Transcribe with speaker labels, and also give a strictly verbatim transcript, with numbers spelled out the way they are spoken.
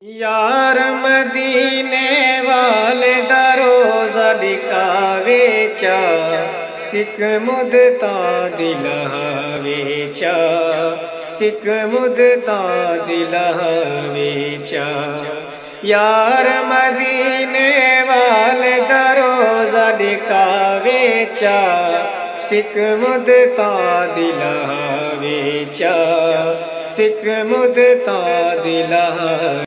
Speaker 1: यार मदीने वाले दरोजा दिखावे चा सिक मुदता दिलहावे चा सिक मुदता दिलहावे चा। यार मदीने वाले दरोजा दिखावे चा सिक मुदता दिलहावे चा सिक मुदता दिलहावे।